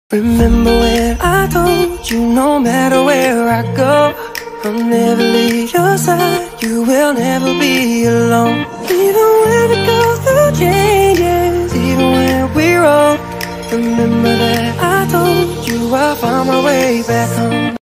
Remember when I told you no matter where I go, I'll never leave your side, you will never be alone. Even when we go through changes, even when we're old, remember that I told you I found my way back home.